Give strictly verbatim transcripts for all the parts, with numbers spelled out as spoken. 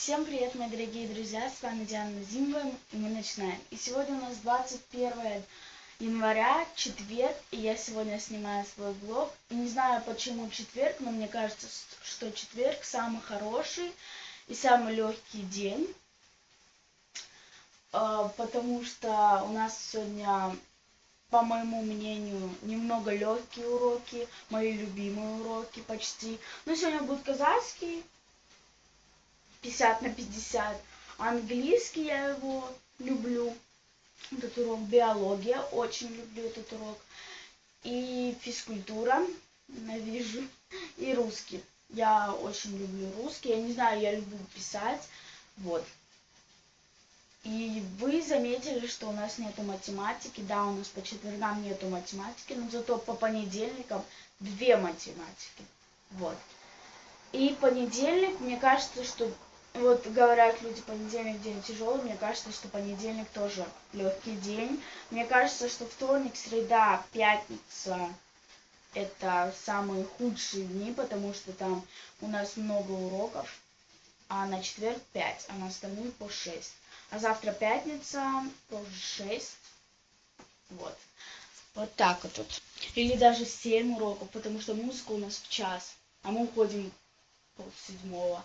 Всем привет, мои дорогие друзья, с вами Диана Зимова, и мы начинаем. И сегодня у нас двадцать первое января, четверг, и я сегодня снимаю свой влог. И не знаю, почему четверг, но мне кажется, что четверг самый хороший и самый легкий день, потому что у нас сегодня, по моему мнению, немного легкие уроки, мои любимые уроки почти. Но сегодня будет казахский, пятьдесят на пятьдесят. Английский я его люблю. Этот урок. Биология. Очень люблю этот урок. И физкультура. Ненавижу. И русский. Я очень люблю русский. Я не знаю, я люблю писать. Вот. И вы заметили, что у нас нету математики. Да, у нас по четвергам нету математики, но зато по понедельникам две математики. Вот. И понедельник, мне кажется, что... Вот говорят люди, понедельник день тяжелый, мне кажется, что понедельник тоже легкий день. Мне кажется, что вторник, среда, пятница это самые худшие дни, потому что там у нас много уроков, а на четверг пять, а на остальные по шесть. А завтра пятница, тоже шесть. Вот. Вот так вот тут. Или даже семь уроков, потому что музыка у нас в час, а мы уходим полседьмого.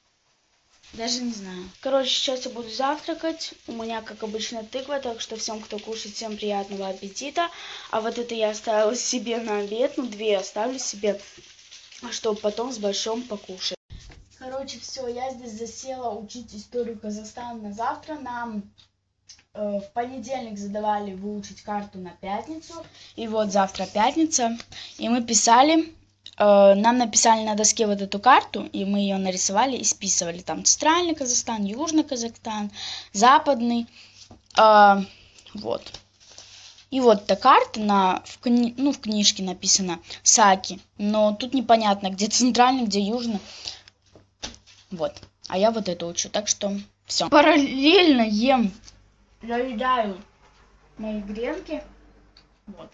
Даже не знаю. Короче, сейчас я буду завтракать. У меня, как обычно, тыква, так что всем, кто кушает, всем приятного аппетита. А вот это я оставила себе на обед. Ну, две оставлю себе, чтобы потом с большим покушать. Короче, все, я здесь засела учить историю Казахстана на завтра. Нам э, в понедельник задавали выучить карту на пятницу. И вот завтра пятница. И мы писали... Нам написали на доске вот эту карту, и мы ее нарисовали и списывали. Там Центральный Казахстан, Южный Казахстан, Западный. Э, вот. И вот эта карта на, в, кни, ну, в книжке написана Саки. Но тут непонятно, где Центральный, где Южный. Вот. А я вот это учу. Так что все. Параллельно ем, заедаю мои гренки. Вот.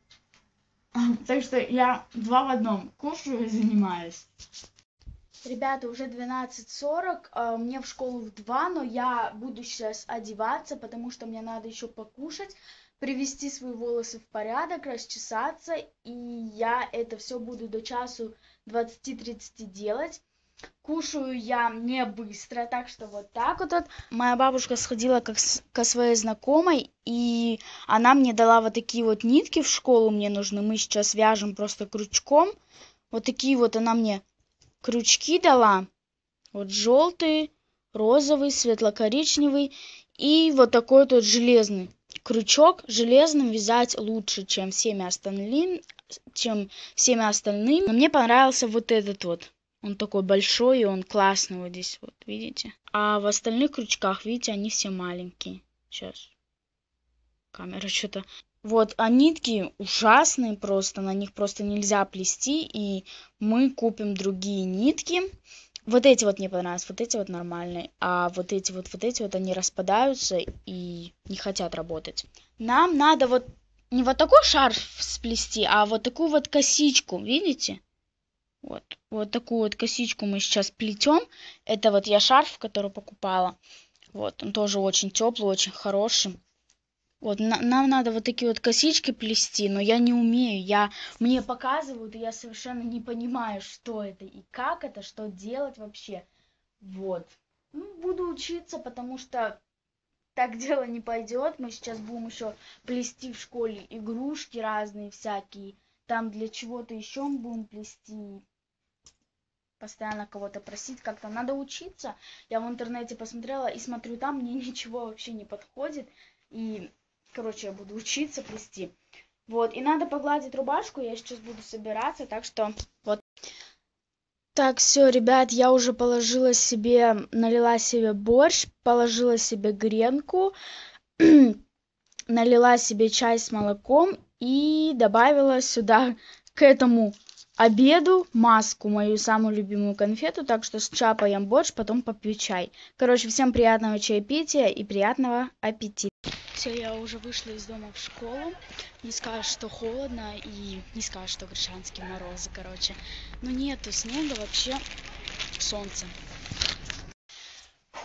Так что я два в одном кушаю и занимаюсь. Ребята, уже двенадцать сорок, мне в школу в два, но я буду сейчас одеваться, потому что мне надо еще покушать, привести свои волосы в порядок, расчесаться, и я это все буду до часу двадцати-тридцати делать. Кушаю я не быстро, так что вот так вот. Моя бабушка сходила как с, ко своей знакомой, и она мне дала вот такие вот нитки в школу мне нужны. Мы сейчас вяжем просто крючком. Вот такие вот она мне крючки дала. Вот желтый, розовый, светло-коричневый и вот такой вот железный крючок. Железным вязать лучше, чем всеми остальными, чем всеми остальными. Но мне понравился вот этот вот. Он такой большой, и он классный вот здесь, вот, видите? А в остальных крючках, видите, они все маленькие. Сейчас. Камера что-то... Вот, а нитки ужасные просто, на них просто нельзя плести, и мы купим другие нитки. Вот эти вот мне понравились, вот эти вот нормальные, а вот эти вот, вот эти вот, они распадаются и не хотят работать. Нам надо вот не вот такой шарф сплести, а вот такую вот косичку, видите? Вот, вот такую вот косичку мы сейчас плетем. Это вот я шарф, который покупала. Вот, он тоже очень теплый, очень хороший. Вот, на, нам надо вот такие вот косички плести, но я не умею. Я, мне показывают, и я совершенно не понимаю, что это и как это, что делать вообще. Вот. Ну, буду учиться, потому что так дело не пойдет. Мы сейчас будем еще плести в школе игрушки разные всякие. Там для чего-то еще мы будем плести, постоянно кого-то просить, как-то надо учиться. Я в интернете посмотрела и смотрю, там мне ничего вообще не подходит. И, короче, я буду учиться плести. Вот, и надо погладить рубашку, я сейчас буду собираться, так что вот. Так, все, ребят, я уже положила себе, налила себе борщ, положила себе гренку, налила себе чай с молоком и добавила сюда к этому обеду маску, мою самую любимую конфету, так что сначала поем борщ, потом попью чай. Короче, всем приятного чаепития и приятного аппетита. Все, я уже вышла из дома в школу. Не скажешь, что холодно, и не скажешь, что гречанские морозы, короче. Но нету снега, вообще солнце.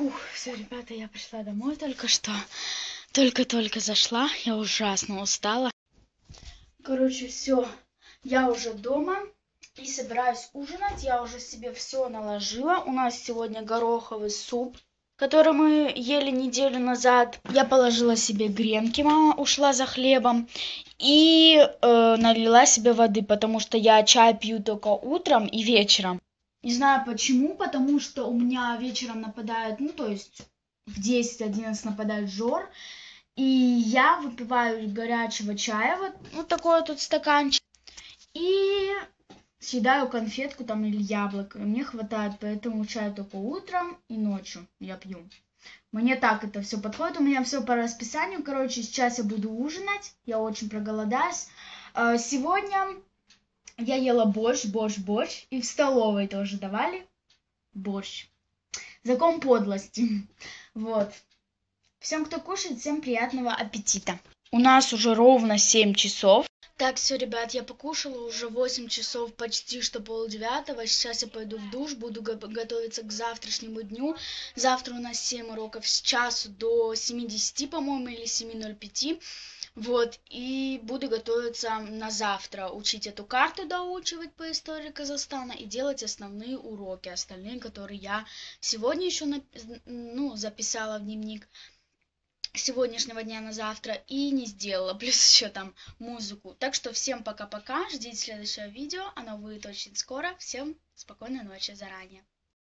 Фух, все, ребята, я пришла домой только что. Только-только зашла, я ужасно устала. Короче, все, я уже дома и собираюсь ужинать. Я уже себе все наложила. У нас сегодня гороховый суп, который мы ели неделю назад. Я положила себе гренки, мама ушла за хлебом. И э, налила себе воды, потому что я чай пью только утром и вечером. Не знаю почему, потому что у меня вечером нападает, ну то есть в десять-одиннадцать нападает жор. И я выпиваю горячего чая, вот, вот такой вот стаканчик. И съедаю конфетку там или яблоко. Мне хватает, поэтому чай только утром и ночью я пью. Мне так это все подходит, у меня все по расписанию. Короче, сейчас я буду ужинать, я очень проголодаюсь. Сегодня я ела борщ, борщ, борщ, и в столовой тоже давали борщ. Закон подлости. Вот. Всем, кто кушает, всем приятного аппетита. У нас уже ровно семь часов. Так, все, ребят, я покушала уже восемь часов, почти что полдевятого. Сейчас я пойду в душ, буду готовиться к завтрашнему дню. Завтра у нас семь уроков с часу до семидесяти, по-моему, или семи ноль пять. Вот, и буду готовиться на завтра, учить эту карту, доучивать по истории Казахстана и делать основные уроки, остальные, которые я сегодня еще ну, записала в дневник сегодняшнего дня на завтра и не сделала, плюс еще там музыку. Так что всем пока-пока, ждите следующего видео, оно будет очень скоро. Всем спокойной ночи заранее.